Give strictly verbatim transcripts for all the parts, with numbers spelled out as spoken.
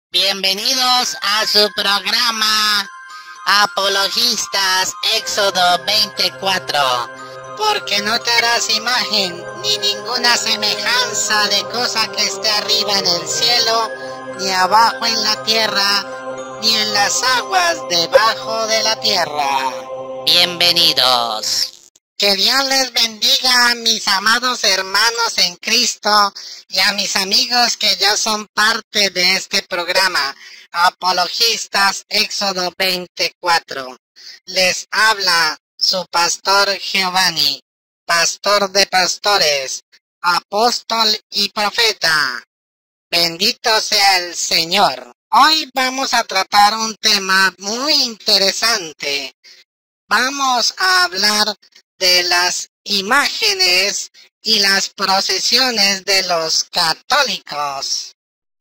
Bienvenidos a su programa Apologistas Éxodo veinticuatro, porque no te harás imagen ni ninguna semejanza de cosa que esté arriba en el cielo, ni abajo en la tierra, ni en las aguas debajo de la tierra. Bienvenidos. Que Dios les bendiga a mis amados hermanos en Cristo y a mis amigos que ya son parte de este programa, Apologistas Éxodo veinticuatro. Les habla su pastor Giovanni, pastor de pastores, apóstol y profeta. Bendito sea el Señor. Hoy vamos a tratar un tema muy interesante. Vamos a hablar de las imágenes y las procesiones de los católicos.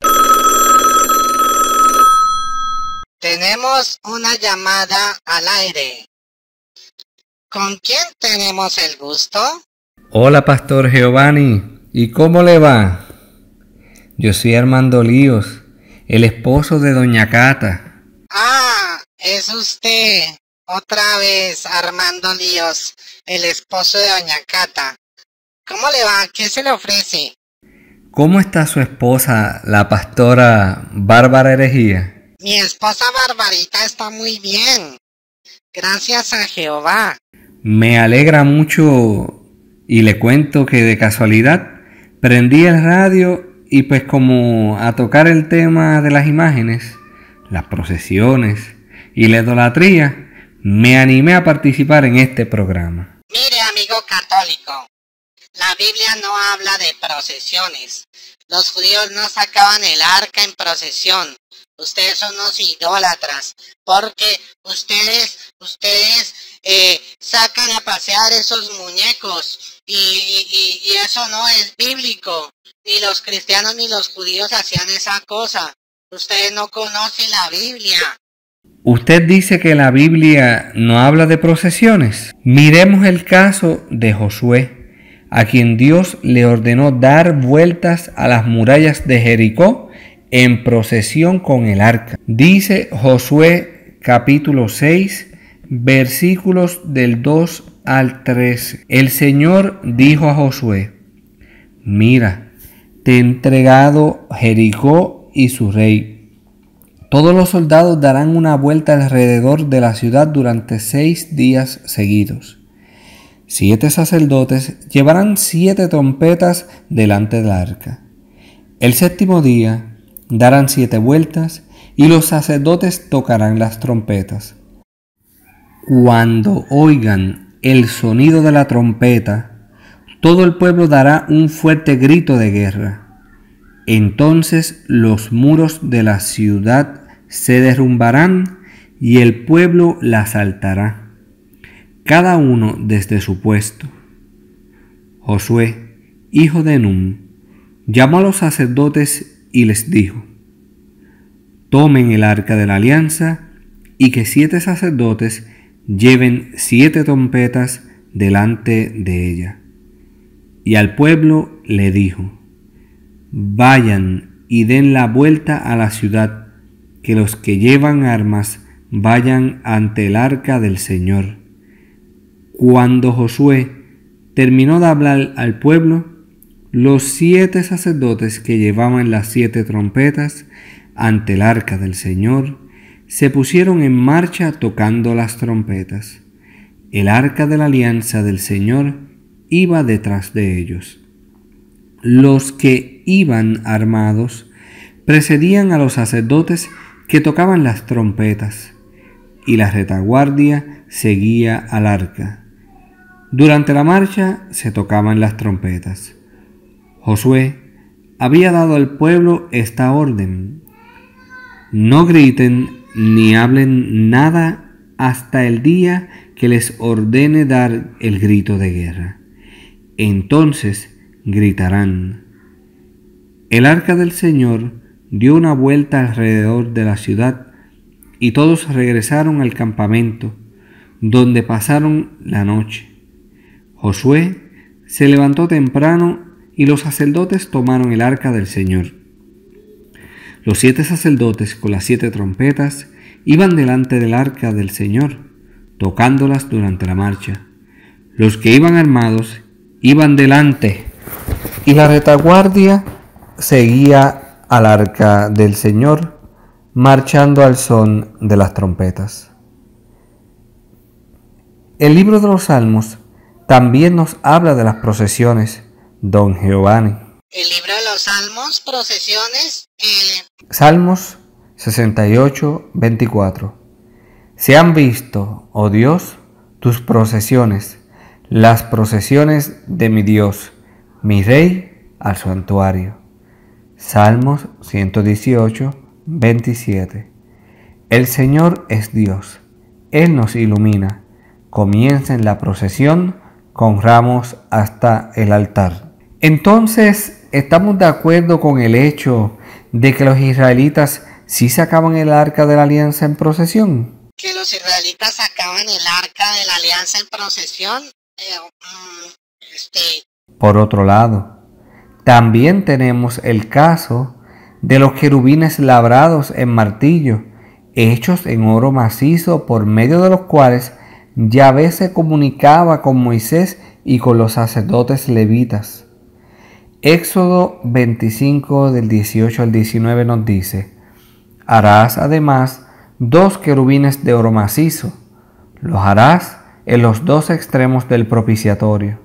Tenemos una llamada al aire. ¿Con quién tenemos el gusto? Hola, Pastor Giovanni. ¿Y cómo le va? Yo soy Armando Líos, el esposo de Doña Cata. Ah, es usted. Otra vez, Armando Líos, el esposo de Doña Cata. ¿Cómo le va? ¿Qué se le ofrece? ¿Cómo está su esposa, la pastora Bárbara Herejía? Mi esposa Barbarita está muy bien. Gracias a Jehová. Me alegra mucho y le cuento que de casualidad prendí el radio y pues como a tocar el tema de las imágenes, las procesiones y la idolatría, me animé a participar en este programa. Mire, amigo católico, la Biblia no habla de procesiones. Los judíos no sacaban el arca en procesión. Ustedes son unos idólatras, porque ustedes, ustedes eh, sacan a pasear esos muñecos y, y, y eso no es bíblico. Ni los cristianos ni los judíos hacían esa cosa. Ustedes no conocen la Biblia. ¿Usted dice que la Biblia no habla de procesiones? Miremos el caso de Josué, a quien Dios le ordenó dar vueltas a las murallas de Jericó en procesión con el arca. Dice Josué capítulo seis, versículos del dos al trece. El Señor dijo a Josué: mira, te he entregado Jericó y su rey. Todos los soldados darán una vuelta alrededor de la ciudad durante seis días seguidos. Siete sacerdotes llevarán siete trompetas delante del arca. El séptimo día darán siete vueltas y los sacerdotes tocarán las trompetas. Cuando oigan el sonido de la trompeta, todo el pueblo dará un fuerte grito de guerra. Entonces los muros de la ciudad se derrumbarán y el pueblo la asaltará, cada uno desde su puesto. Josué, hijo de Nun, llamó a los sacerdotes y les dijo: tomen el arca de la alianza y que siete sacerdotes lleven siete trompetas delante de ella. Y al pueblo le dijo: vayan y den la vuelta a la ciudad, que los que llevan armas vayan ante el arca del Señor. Cuando Josué terminó de hablar al pueblo, los siete sacerdotes que llevaban las siete trompetas ante el arca del Señor se pusieron en marcha tocando las trompetas. El arca de la alianza del Señor iba detrás de ellos. Los que iban armados precedían a los sacerdotes que tocaban las trompetas, y la retaguardia seguía al arca. Durante la marcha se tocaban las trompetas. Josué había dado al pueblo esta orden: no griten ni hablen nada hasta el día que les ordene dar el grito de guerra. Entonces gritarán. El arca del Señor dio una vuelta alrededor de la ciudad y todos regresaron al campamento, donde pasaron la noche. Josué se levantó temprano y los sacerdotes tomaron el arca del Señor. Los siete sacerdotes con las siete trompetas iban delante del arca del Señor, tocándolas durante la marcha. Los que iban armados iban delante y la retaguardia seguía al arca del Señor, marchando al son de las trompetas. El libro de los Salmos también nos habla de las procesiones, don Giovanni. El libro de los Salmos, procesiones, eh... Salmos sesenta y ocho, veinticuatro. Se han visto, oh Dios, tus procesiones, las procesiones de mi Dios, mi Rey, al santuario. Salmos ciento dieciocho, veintisiete. El Señor es Dios, Él nos ilumina. Comiencen la procesión con ramos hasta el altar. Entonces, ¿estamos de acuerdo con el hecho de que los israelitas sí sacaban el arca de la alianza en procesión? Que los israelitas sacaban el arca de la alianza en procesión. Eh, este... Por otro lado, también tenemos el caso de los querubines labrados en martillo, hechos en oro macizo, por medio de los cuales Yahvé se comunicaba con Moisés y con los sacerdotes levitas. Éxodo veinticinco del dieciocho al diecinueve nos dice: harás además dos querubines de oro macizo, los harás en los dos extremos del propiciatorio.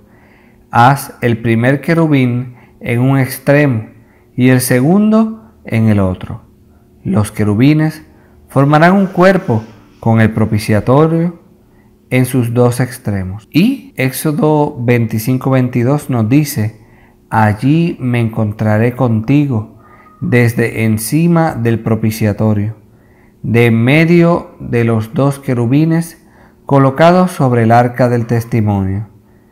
Haz el primer querubín en un extremo y el segundo en el otro. Los querubines formarán un cuerpo con el propiciatorio en sus dos extremos. Y Éxodo veinticinco veintidós nos dice: allí me encontraré contigo desde encima del propiciatorio, de en medio de los dos querubines colocados sobre el arca del testimonio.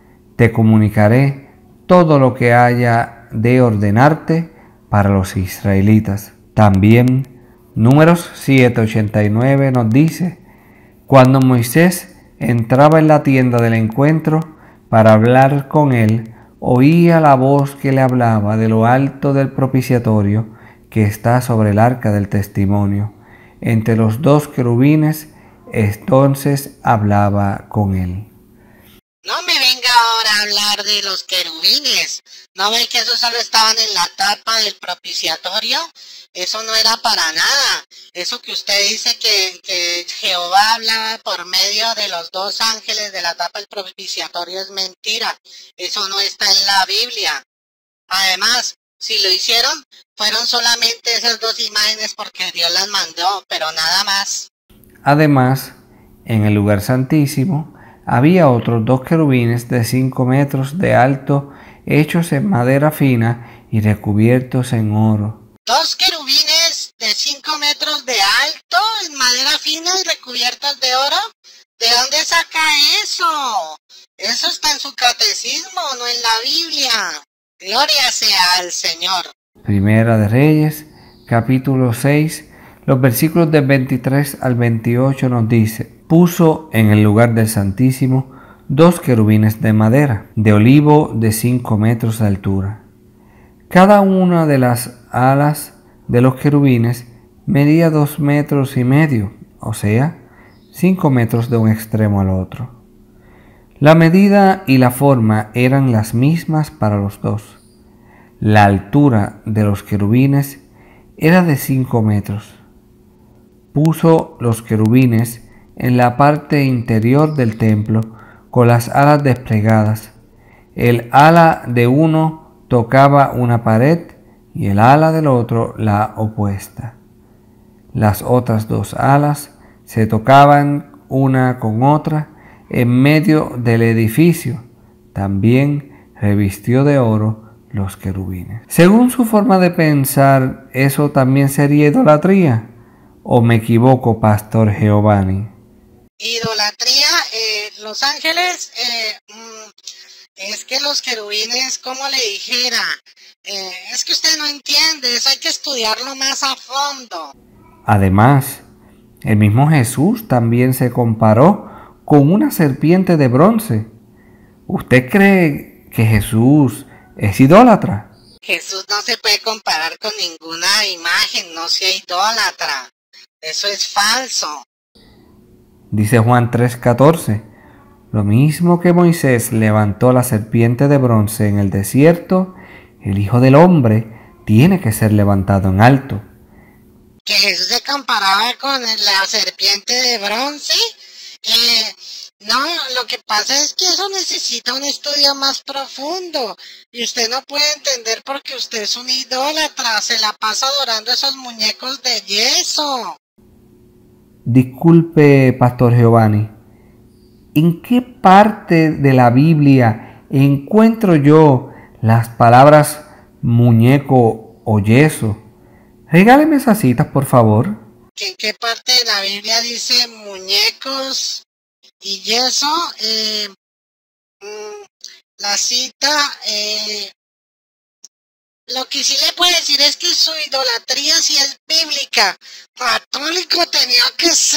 Te comunicaré todo lo que haya de ordenarte para los israelitas. También Números siete ochenta y nueve nos dice: cuando Moisés entraba en la tienda del encuentro para hablar con él, oía la voz que le hablaba de lo alto del propiciatorio que está sobre el arca del testimonio, entre los dos querubines. Entonces hablaba con él. No me venga ahora a hablar de los querubines. ¿No ve que esos solo estaban en la tapa del propiciatorio? Eso no era para nada. Eso que usted dice que, que Jehová hablaba por medio de los dos ángeles de la tapa del propiciatorio es mentira. Eso no está en la Biblia. Además, si lo hicieron, fueron solamente esas dos imágenes porque Dios las mandó, pero nada más. Además, en el lugar santísimo había otros dos querubines de cinco metros de alto, hechos en madera fina y recubiertos en oro. Dos querubines de cinco metros de alto, en madera fina y recubiertos de oro. ¿De dónde saca eso? Eso está en su catecismo, no en la Biblia. Gloria sea al Señor. Primera de Reyes, capítulo seis, los versículos del veintitrés al veintiocho nos dice: puso en el lugar del Santísimo dos querubines de madera, de olivo de cinco metros de altura. Cada una de las alas de los querubines medía dos metros y medio, o sea, cinco metros de un extremo al otro. La medida y la forma eran las mismas para los dos. La altura de los querubines era de cinco metros. Puso los querubines en la parte interior del templo con las alas desplegadas. El ala de uno tocaba una pared y el ala del otro la opuesta. Las otras dos alas se tocaban una con otra en medio del edificio. También revistió de oro los querubines. Según su forma de pensar, ¿eso también sería idolatría? ¿O me equivoco, Pastor Giovanni? Idolatría, eh, los ángeles, eh, mmm, es que los querubines, como le dijera, eh, es que usted no entiende, eso hay que estudiarlo más a fondo. Además, el mismo Jesús también se comparó con una serpiente de bronce. ¿Usted cree que Jesús es idólatra? Jesús no se puede comparar con ninguna imagen, no sea idólatra. Eso es falso. Dice Juan tres catorce, lo mismo que Moisés levantó la serpiente de bronce en el desierto, el Hijo del Hombre tiene que ser levantado en alto. Que Jesús se comparaba con la serpiente de bronce. Eh, no, lo que pasa es que eso necesita un estudio más profundo. Y usted no puede entender porque usted es un idólatra. Se la pasa adorando esos muñecos de yeso. Disculpe, Pastor Giovanni, ¿en qué parte de la Biblia encuentro yo las palabras muñeco o yeso? Regáleme esas citas, por favor. ¿En qué parte de la Biblia dice muñecos y yeso? Eh, mm, la cita, eh, lo que sí le puedo decir es que su idolatría sí es bíblica. Católico tenía que ser.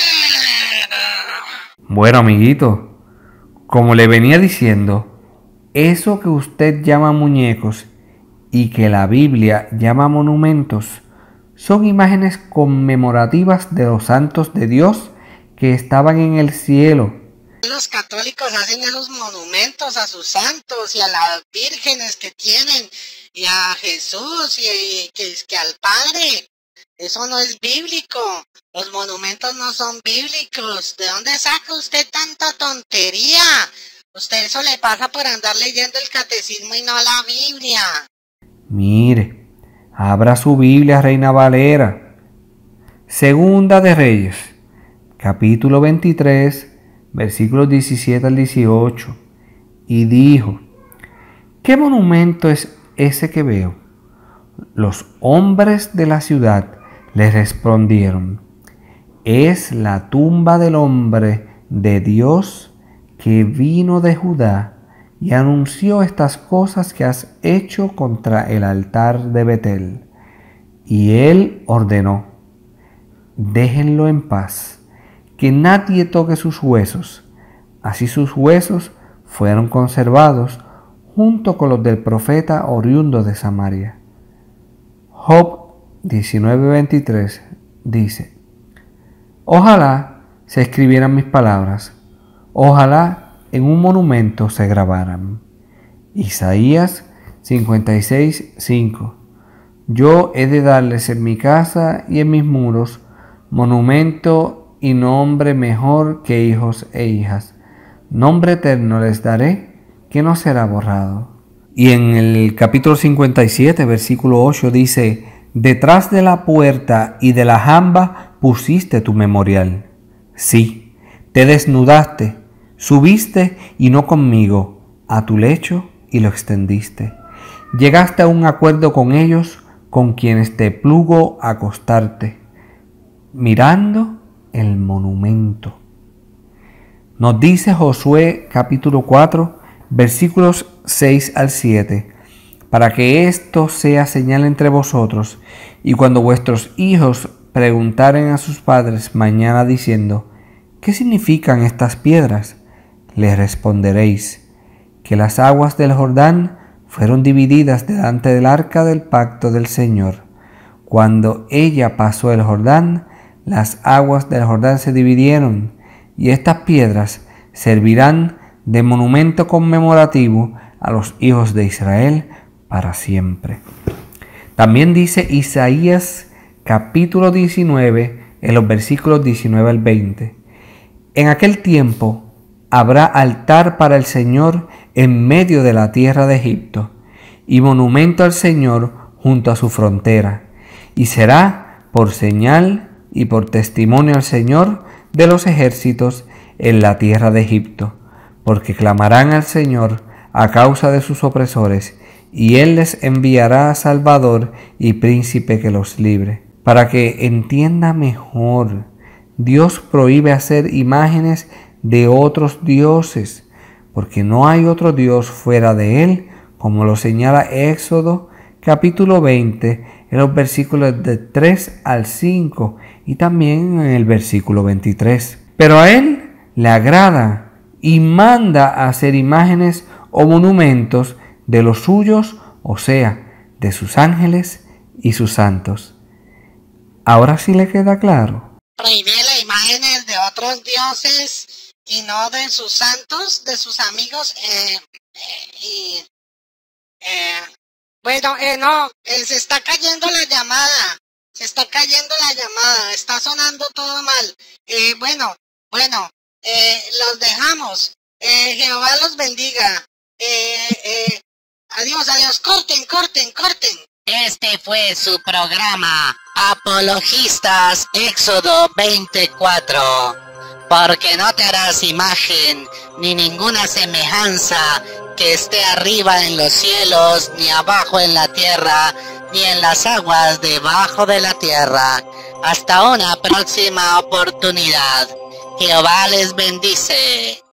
Bueno, amiguito, como le venía diciendo, eso que usted llama muñecos y que la Biblia llama monumentos son imágenes conmemorativas de los santos de Dios que estaban en el cielo. Los católicos hacen esos monumentos a sus santos y a las vírgenes que tienen y a Jesús y, y que, que al Padre. Eso no es bíblico. Los monumentos no son bíblicos. ¿De dónde saca usted tanta tontería? Usted eso le pasa por andar leyendo el catecismo y no la Biblia. Mire, abra su Biblia, Reina Valera. Segunda de Reyes, capítulo veintitrés, versículos diecisiete al dieciocho. Y dijo, ¿qué monumento es ese que veo? Los hombres de la ciudad le respondieron, es la tumba del hombre de Dios que vino de Judá y anunció estas cosas que has hecho contra el altar de Betel. Y él ordenó, déjenlo en paz, que nadie toque sus huesos. Así sus huesos fueron conservados junto con los del profeta oriundo de Samaria. Job diecinueve veintitrés dice, ojalá se escribieran mis palabras, ojalá en un monumento se grabaran. Isaías cincuenta y seis cinco, yo he de darles en mi casa y en mis muros monumento y nombre mejor que hijos e hijas. Nombre eterno les daré que no será borrado. Y en el capítulo cincuenta y siete, versículo ocho dice, detrás de la puerta y de la jamba pusiste tu memorial. Sí, te desnudaste, subiste y no conmigo a tu lecho y lo extendiste. Llegaste a un acuerdo con ellos con quienes te plugo acostarte, mirando el monumento. Nos dice Josué capítulo cuatro, versículos seis al siete, para que esto sea señal entre vosotros, y cuando vuestros hijos preguntaren a sus padres mañana diciendo, ¿qué significan estas piedras? Les responderéis, que las aguas del Jordán fueron divididas delante del arca del pacto del Señor. Cuando ella pasó el Jordán, las aguas del Jordán se dividieron, y estas piedras servirán de monumento conmemorativo a los hijos de Israel para siempre. También dice Isaías capítulo diecinueve, en los versículos diecinueve al veinte. En aquel tiempo habrá altar para el Señor en medio de la tierra de Egipto, y monumento al Señor junto a su frontera, y será por señal y por testimonio al Señor de los ejércitos en la tierra de Egipto, porque clamarán al Señor a causa de sus opresores, y Él les enviará Salvador y príncipe que los libre. Para que entienda mejor, Dios prohíbe hacer imágenes de otros dioses, porque no hay otro Dios fuera de Él, como lo señala Éxodo capítulo veinte, en los versículos de tres al cinco y también en el versículo veintitrés. Pero a Él le agrada y manda a hacer imágenes o monumentos de los suyos, o sea, de sus ángeles y sus santos. ¿Ahora sí le queda claro? Prohibir las imágenes de otros dioses y no de sus santos, de sus amigos, eh, eh, y... Eh, bueno, eh, no, eh, se está cayendo la llamada, se está cayendo la llamada, está sonando todo mal. Eh, bueno, bueno, eh, los dejamos. Eh, Jehová los bendiga. Eh, eh, adiós, adiós, corten, corten, corten. Este fue su programa, Apologistas Éxodo veinticuatro. Porque no te harás imagen ni ninguna semejanza que esté arriba en los cielos, ni abajo en la tierra, ni en las aguas debajo de la tierra. Hasta una próxima oportunidad. Jehová les bendice.